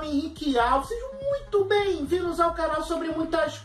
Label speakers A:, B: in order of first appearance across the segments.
A: Henrique Alves. Sejam muito bem-vindos ao canal sobre muitas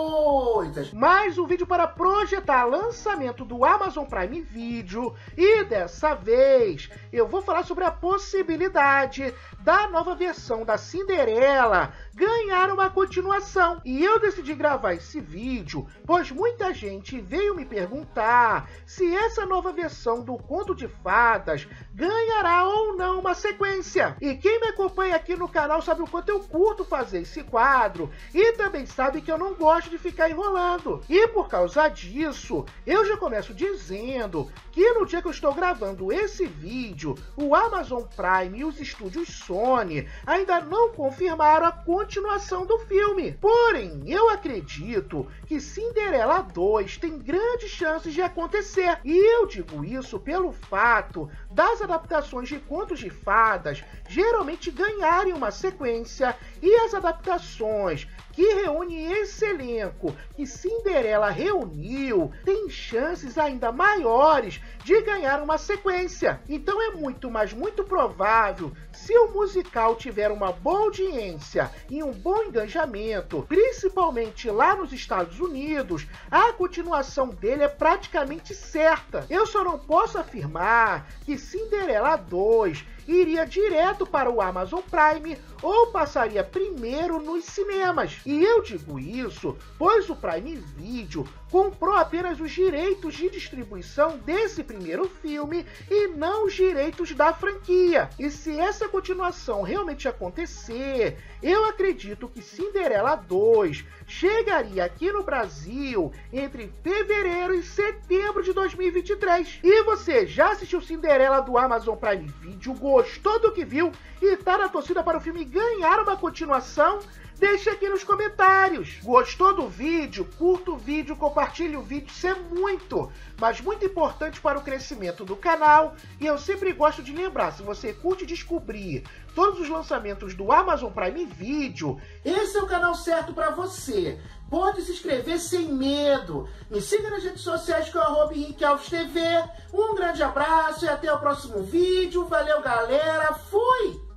A: coisas. Mais um vídeo para projetar lançamento do Amazon Prime Video. E dessa vez eu vou falar sobre a possibilidade da nova versão da Cinderela ganhar uma continuação. E eu decidi gravar esse vídeo, pois muita gente veio me perguntar se essa nova versão do Conto de Fadas ganhará ou não uma sequência. E quem me acompanha aqui no canal sabe o quanto eu curto fazer esse quadro e também sabe que eu não gosto de ficar enrolando. E por causa disso, eu já começo dizendo que no dia que eu estou gravando esse vídeo, o Amazon Prime e os estúdios Sony ainda não confirmaram a continuação do filme. Porém, eu acredito que Cinderela 2 tem grandes chances de acontecer. E eu digo isso pelo fato das adaptações de contos de fadas geralmente ganharem uma sequência e as adaptações que reúne esse elenco que Cinderela reuniu tem chances ainda maiores de ganhar uma sequência. Então é muito, mas muito provável, se o musical tiver uma boa audiência e um bom engajamento, principalmente lá nos Estados Unidos, a continuação dele é praticamente certa. Eu só não posso afirmar que Cinderela 2 iria direto para o Amazon Prime ou passaria primeiro nos cinemas. E eu digo isso pois o Prime Video comprou apenas os direitos de distribuição desse primeiro filme e não os direitos da franquia. E se essa continuação realmente acontecer, eu acredito que Cinderela 2 chegaria aqui no Brasil entre fevereiro e setembro de 2023. E você já assistiu Cinderela do Amazon Prime Video? Gostou do que viu e tá na torcida para o filme ganhar uma continuação? Deixa aqui nos comentários. Gostou do vídeo? Curta o vídeo, compartilhe o vídeo, isso é muito, mas muito importante para o crescimento do canal. E eu sempre gosto de lembrar, se você curte descobrir todos os lançamentos do Amazon Prime Video, esse é o canal certo para você. Pode se inscrever sem medo. Me siga nas redes sociais com @HenriqueAlvesTV. Um grande abraço e até o próximo vídeo. Valeu, galera. Fui!